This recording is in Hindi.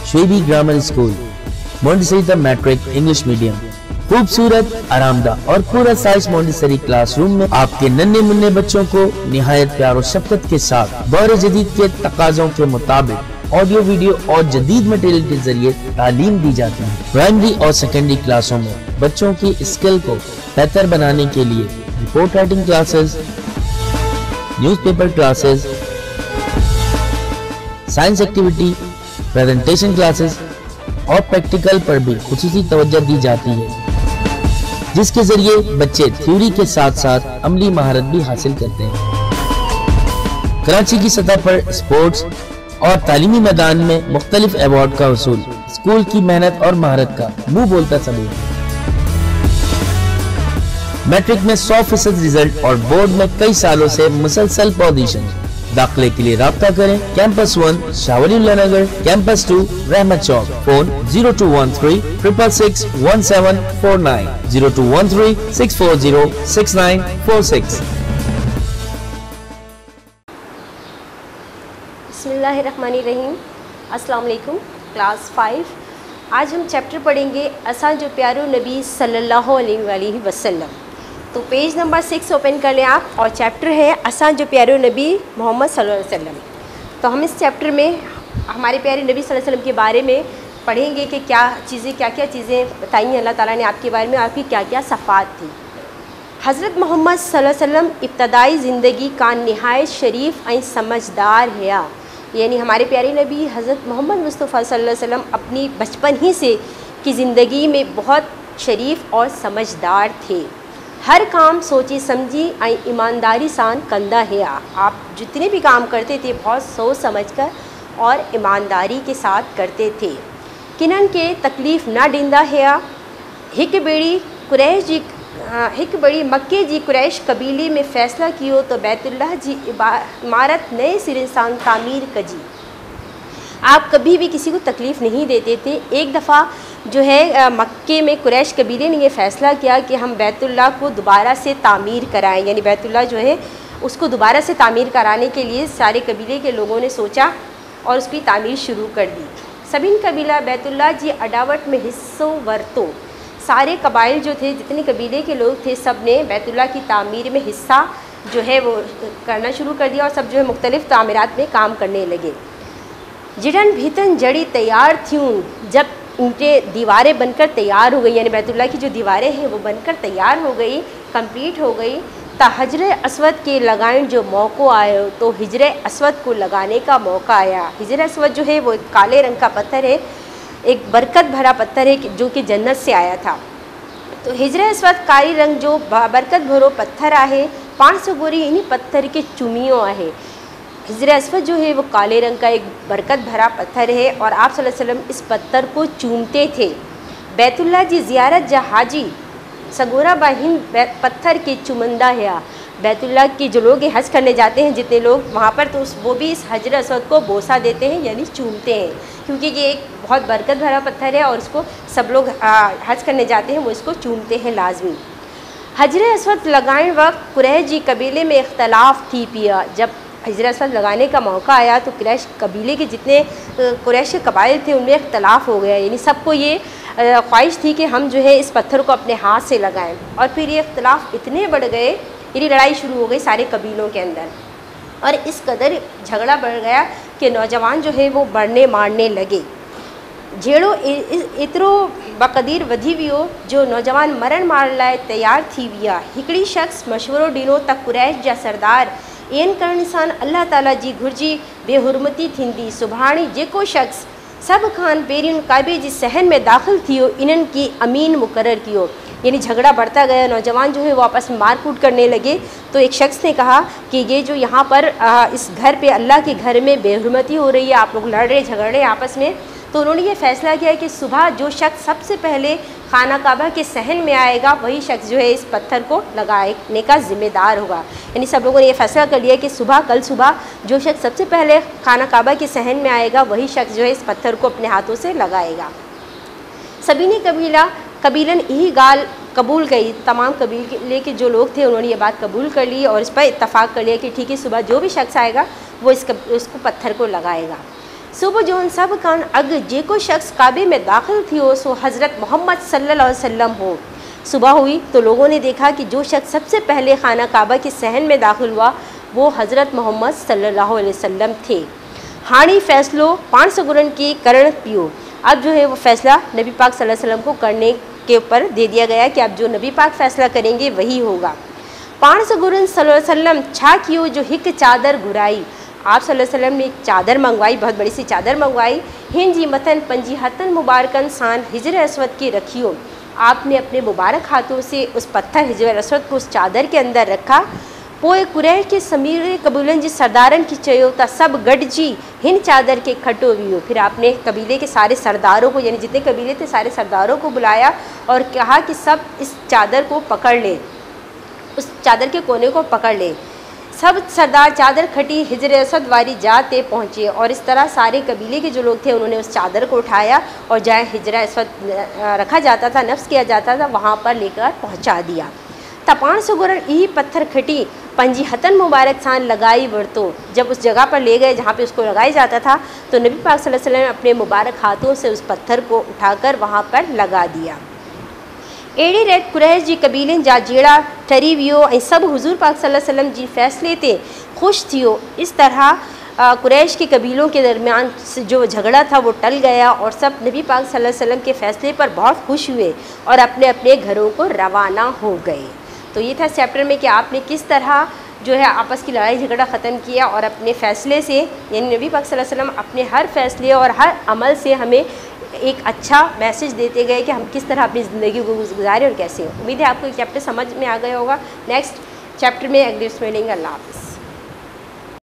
शुएबी grammar school, Montessori matric English medium. खूबसूरत, आरामदाह और पूरा साइज मोंटेसरी क्लासरूम में आपके नन्हे मुन्ने बच्चों को निहायत प्यार और शफ़क़त के साथ दौर जदीद के तकाज़ों के मुताबिक ऑडियो, वीडियो और जदीद मटेरियल के जरिए तालीम दी जाती है। प्राइमरी और सेकेंडरी क्लासों में बच्चों की स्किल को बेहतर बनाने के लिए report writing classes, newspaper classes, science activity, presentation classes और प्रैक्टिकल पर भी खुसूसी तवज्जो दी जाती है, जिसके जरिए बच्चे थ्योरी के साथ साथ अमली महारत भी हासिल करते हैं। कराची की सतह पर स्पोर्ट्स और तालीमी मैदान में मुख्तलिफ अवार्ड का वसूल स्कूल की मेहनत और महारत का मुंह बोलता सबूत है। मैट्रिक में 100% रिजल्ट और बोर्ड में कई सालों से मुसलसल पोजीशन। दाखिले के लिए राब्ता करें कैंपस 1 शावलीउल्लाह नगर, कैंपस 2 रहमत चौक। फोन 0213 666 1749, 0213 640 6946। बिस्मिल्लाहिर्रहमानिर्रहीम। अस्सलाम वालेकुम। क्लास 5। आज हम चैप्टर पढ़ेंगे असां जो प्यारो नबी सल्लल्लाहु अलैहि वसल्लम। तो पेज नंबर 6 ओपन कर लें आप, और चैप्टर है असां जो प्यारो नबी मोहम्मद सल्लल्लाहु अलैहि वसल्लम। तो हम इस चैप्टर में हमारे प्यारे नबी सल्लल्लाहु अलैहि वसल्लम के बारे में पढ़ेंगे कि क्या क्या चीज़ें बताई अल्लाह ताला ने आपके बारे में, आपकी क्या क्या सफ़ात थी। हज़रत मोहम्मद सल्लल्लाहु अलैहि वसल्लम इब्तदाई ज़िंदगी का नहायत शरीफ और समझदार है। यानी हमारे प्यारे नबी हज़रत मोहम्मद मुस्तफ़ा सल्लल्लाहु अलैहि वसल्लम अपनी बचपन ही से की ज़िंदगी में बहुत शरीफ और समझदार थे। हर काम सोची समझी और ईमानदारी सान कंदा है। आप जितने भी काम करते थे बहुत सोच समझकर और ईमानदारी के साथ करते थे। किनन के तकलीफ़ ना डिंदा है। हिक बड़ी मक्के जी कुरैश कबीले में फ़ैसला कियो तो बैतुल्लाह जी इमारत नए सिरे सान तामीर कजी। आप कभी भी किसी को तकलीफ़ नहीं देते थे। एक दफ़ा जो है मक्के में कुरैश कबीले ने ये फ़ैसला किया कि हम बैतुल्लाह को दोबारा से तामीर कराएं, यानी बैतुल्लाह जो है उसको दोबारा से तामीर कराने के लिए सारे कबीले के लोगों ने सोचा और उसकी तामीर शुरू कर दी। सबिन कबीला बैतुल्लाह जी अडावट में हिस्सों वरतो। सारे कबाइल जो थे, जितने कबीले के लोग थे, सब ने बैतुल्लाह की तामीर में हिस्सा जो है वो करना शुरू कर दिया और सब जो है मुख्तलिफ़ तामीरात में काम करने लगे। जिड़न भीतन जड़ी तैयार थीं, जब इनके दीवारें बनकर तैयार हो गई, यानी बैतुल्लाह की जो दीवारें हैं वो बनकर तैयार हो गई, कंप्लीट हो गई, ता हिजर अस्वद के लगाएं जो मौक़ा आया, तो हिजर अस्वद को लगाने का मौका आया। हिजर अस्वद जो है वो एक काले रंग का पत्थर है, एक बरकत भरा पत्थर है जो कि जन्नत से आया था। तो हिजर अस्वद कारी रंग जो बरकत भरो पत्थर आहे, 500 गोरी इन्हीं पत्थर के चुमियों आहे। हिजर अस्वद जो है वो काले रंग का एक बरकत भरा पत्थर है और आप सल्लल्लाहु अलैहि वसल्लम इस पत्थर को चूमते थे। बैतुल्लाह जी ज़ियारत जहाजी सगोरा बाहिन पत्थर के चुमंदा है। बैतुल्लाह के जो लोग हज करने जाते हैं, जितने लोग वहाँ पर, तो वो भी इस हजर अस्वद को बोसा देते हैं, यानी चूमते हैं, क्योंकि ये एक बहुत बरकत भरा पत्थर है और इसको सब लोग हज करने जाते हैं वो इसको चूमते हैं लाजमी। हजर अस्वद लगाने वक्त कुरैश जी कबीले में इख्तलाफ थी पिया। जब हजर अस्वद लगाने का मौका आया तो कुरैश कबीले के जितने कुरैश के कबाइल थे उनमें इख्तलाफ हो गया, यानी सबको ये ख्वाहिश थी कि हम जो है इस पत्थर को अपने हाथ से लगाएं। और फिर ये इख्तलाफ इतने बढ़ गए, यानी लड़ाई शुरू हो गई सारे कबीलों के अंदर, और इस कदर झगड़ा बढ़ गया कि नौजवान जो है वो बढ़ने मारने लगे। जेड़ो इतरो बकदीर वधी वियो जो नौजवान मरण मार लाए तैयार थी विया। हिकड़ी शख्स मशवरो ॾिनो त कुरैश जा सरदार इन करण सां अल्लाह ताला जी घुर्जी बेहुरमती थींदी। सुभाणे जेको शख्स सब खान पेरिन काबे जी सहन में दाखिल थियो इन्हनि की अमीन मुकर्रर कियो। यानी झगड़ा बढ़ता गया, नौजवान जो है वो आपस में मारकूट करने लगे। तो एक शख्स ने कहा कि ये जो यहाँ पर इस घर पे, अल्लाह के घर में बेहुरमती हो रही है, आप लोग लड़ रहे झगड़ रहे आपस में। तो उन्होंने ये फ़ैसला किया कि सुबह जो शख्स सबसे पहले खाना काबा के सहन में आएगा वही शख्स जो है इस पत्थर को लगाने का ज़िम्मेदार होगा। यानी सब लोगों ने ये फ़ैसला कर लिया कि कल सुबह जो शख्स सबसे पहले खाना काबा के सहन में आएगा वही शख्स जो है इस पत्थर को अपने हाथों से लगाएगा। सभी ने कबीलन यही गाल कबूल गई। तमाम कबीले के जो लोग थे उन्होंने ये बात कबूल कर ली और इस पर इत्तफ़ाक़ कर लिया कि ठीक है, सुबह जो भी शख्स आएगा वो इसको पत्थर को लगाएगा। सुबह जो सब कान अग जेको शख्स काबे में दाखिल थी हो सो हज़रत मोहम्मद सल्लल्लाहु अलैहि वसल्लम हो। सुबह हुई तो लोगों ने देखा कि जो शख्स सबसे पहले खाना काबा के सहन में दाखिल हुआ वो हज़रत मोहम्मद सल्लल्लाहु अलैहि वसल्लम थे। हाणी फ़ैसलो 500 गुरन की करण पियो। अब जो है वो फ़ैसला नबी पाक सल्लल्लाहु अलैहि वसल्लम को करने के ऊपर दे दिया गया कि अब जो नबी पाक फ़ैसला करेंगे वही होगा। 500 गुरन सल्लल्लाहु अलैहि वसल्लम छा कियो जो हिक चादर घुराई। आप सल्लल्लाहु अलैहि वसल्लम ने एक चादर मंगवाई, बहुत बड़ी सी चादर मंगवाई। हिन जी मथन पंजी हथन मुबारकन सान हिजर असवद की रखियो। आपने अपने मुबारक हाथों से उस पत्थर हिजर असवद को उस चादर के अंदर रखा। पोए कुरैश के समीर कबूलन जी सरदारन की चयो ता सब गडजी हिन चादर के खटो वियो। फिर आपने कबीले के सारे सरदारों को, यानी जितने कबीले थे सारे सरदारों को बुलाया और कहा कि सब इस चादर को पकड़ ले, उस चादर के कोने को पकड़ ले। सब सरदार चादर खटी हिजर असद वारी जाते पहुँचे और इस तरह सारे कबीले के जो लोग थे उन्होंने उस चादर को उठाया और जहाँ हिजर असद रखा जाता था, नफ्स किया जाता था, वहाँ पर लेकर पहुँचा दिया। तपान से गुरन यही पत्थर खटी पंजी हतन मुबारक सान लगाई वरतो। जब उस जगह पर ले गए जहाँ पे उसको लगाया जाता था तो नबी पाक सल्लल्लाहु अलैहि वसल्लम ने अपने मुबारक हाथों से उस पत्थर को उठाकर वहाँ पर लगा दिया। एड़ी रेत कुरैश जी कबीलन जा जेड़ा ठरी वियो ऐं सब हुजूर पाक सल्लल्लाहु अलैहि वसल्लम जी फ़ैसले ते ख़ुश थियो। इस तरह कुरैश के कबीलों के दरमियान जो झगड़ा था वो टल गया और सब नबी पाक सल्लल्लाहु अलैहि वसल्लम के फ़ैसले पर बहुत खुश हुए और अपने अपने घरों को रवाना हो गए। तो ये था चैप्टर में कि आपने किस तरह जो है आपस की लड़ाई झगड़ा ख़त्म किया और अपने फ़ैसले से, यानी नबी पाक सल्लल्लाहु अलैहि वसल्लम अपने हर फ़ैसले और हर अमल से हमें एक अच्छा मैसेज देते गए कि हम किस तरह अपनी ज़िंदगी को गुजारें और कैसे। उम्मीद है आपको ये चैप्टर समझ में आ गया होगा। नेक्स्ट चैप्टर में अगले मिलेंगे। अल्लाह हाफ़िज़।